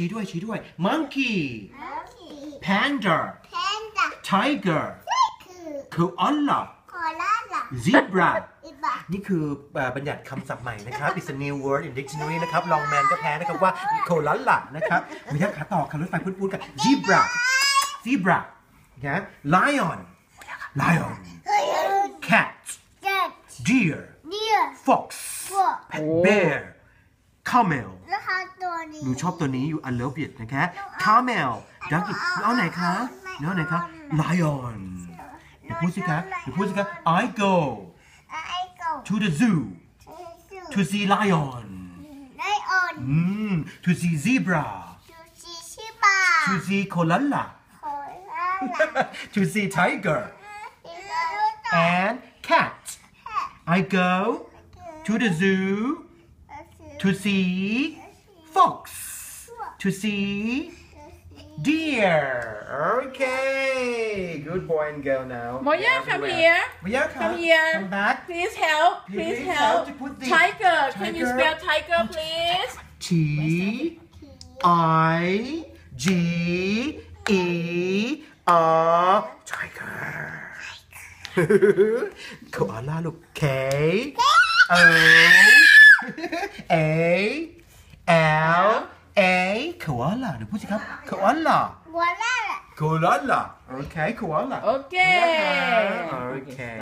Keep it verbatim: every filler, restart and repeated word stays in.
ชี้ด้วยชี้ด้วย monkey panda tiger koala zebra นี่คือบัญญัติคำศัพท์ใหม่นะครับ it's a new word in dictionary นะครับลองแมนก็แพ้นะครับว่า koala นะครับวิทยาขาต่อคำรถไฟพูดๆกัน zebra zebra นะ lion lion cat deer fox bear camel หนูชอบตัวนี้อยู่ I love it นะคะ camel ดักเอาไหนคะเอาไหนคะ lion เดี๋ยวพูดสิคะเดี๋ยวพูดสิคะ I go to the zoo to see lion mm, to see zebra to see koala to see tiger and cat I go to the zoo to see fox to see deer okay good boy and girl now Moya come here Moya come here come back please help please help tiger can you spell tiger please T I G E R tiger เขาอ่านล่าลูก K O A L A koala เดี๋ยวพูดสิครับ koala koala โอเค koala โอเคโอเค